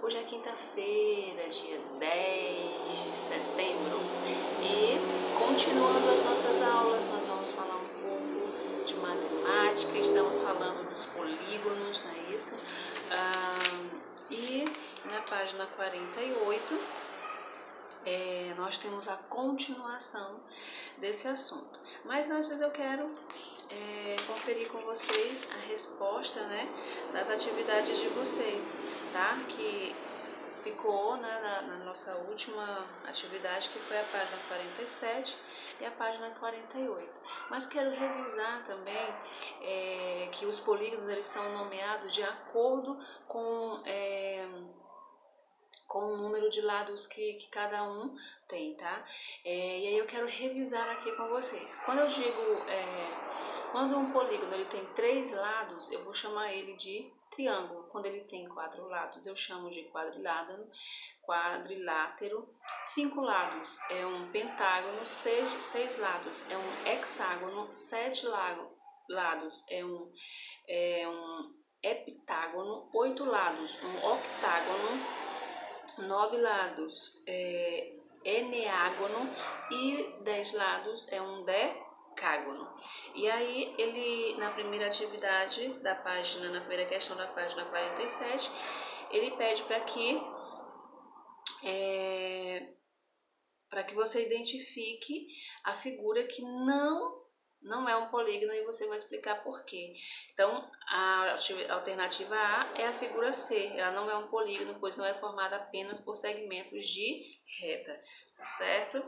Hoje é quinta-feira, dia 10 de setembro, e continuando as nossas aulas, nós vamos falar um pouco de matemática. Estamos falando dos polígonos, não é isso? E na página 48, nós temos a continuação desse assunto. Mas antes eu quero conferir com vocês a resposta, né, das atividades de vocês, tá? Que ficou na nossa última atividade, que foi a página 47 e a página 48. Mas quero revisar também que os polígonos eles são nomeados de acordo com o número de lados que cada um tem, tá? E aí eu quero revisar aqui com vocês. Quando eu digo, quando um polígono ele tem 3 lados, eu vou chamar ele de triângulo. Quando ele tem 4 lados, eu chamo de quadrilátero. 5 lados é um pentágono, 6 lados é um hexágono, 7 lados é um heptágono, 8 lados um octágono, 9 lados eneágono e 10 lados é um decágono. E aí ele, na primeira atividade da página, na primeira questão da página 47, ele pede para que você identifique a figura que não é um polígono, e você vai explicar por quê. Então, a alternativa A é a figura C. Ela não é um polígono, pois não é formada apenas por segmentos de reta, tá certo?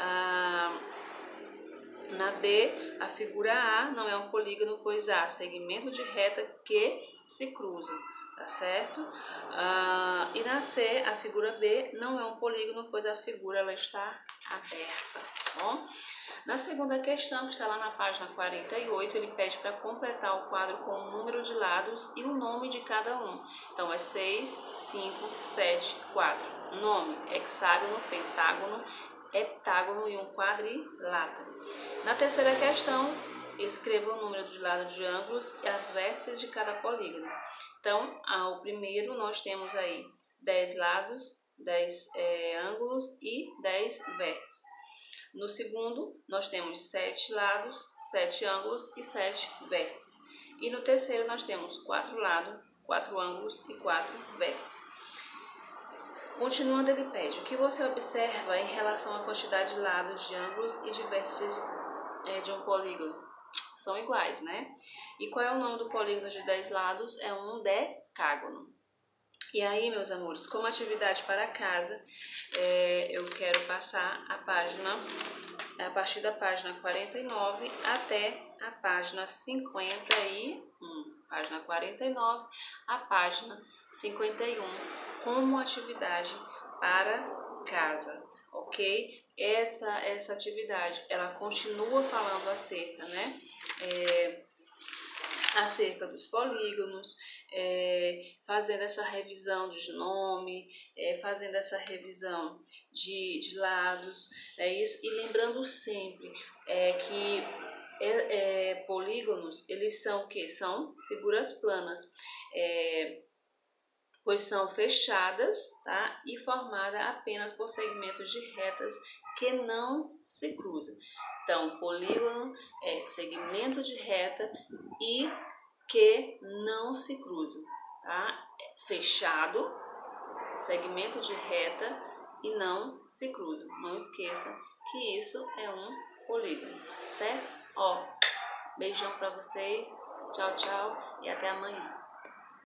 Na B, a figura A não é um polígono, pois há segmento de reta que se cruzam, tá certo? E na C, a figura B não é um polígono, pois a figura ela está aberta, tá bom? Na segunda questão, que está lá na página 48, ele pede para completar o quadro com o número de lados e o nome de cada um. Então, é 6, 5, 7, 4. Nome: hexágono, pentágono, heptágono e um quadrilátero. Na terceira questão, escreva o número de lados de ângulos e as vértices de cada polígono. Então, ao primeiro, nós temos aí 10 lados, 10 ângulos e 10 vértices. No segundo, nós temos 7 lados, 7 ângulos e 7 vértices. E no terceiro, nós temos 4 lados, 4 ângulos e 4 vértices. Continuando, ele pede: o que você observa em relação à quantidade de lados, de ângulos e de vértices de um polígono? São iguais, né? E qual é o nome do polígono de 10 lados? É um decágono. E aí, meus amores, como atividade para casa, eu quero passar a página, a partir da página 49 até a página 51. Página 49 a página 51, como atividade para casa, ok? Essa atividade, ela continua falando acerca, né? Acerca dos polígonos, fazendo essa revisão de nome, fazendo essa revisão de lados, isso, e lembrando sempre que polígonos, eles são o quê? São figuras planas, pois são fechadas, tá? E formadas apenas por segmentos de retas que não se cruzam. Então, polígono é segmento de reta e que não se cruzam, tá? Fechado, segmento de reta e não se cruzam. Não esqueça que isso é um polígono, certo? Beijão para vocês, tchau, tchau e até amanhã.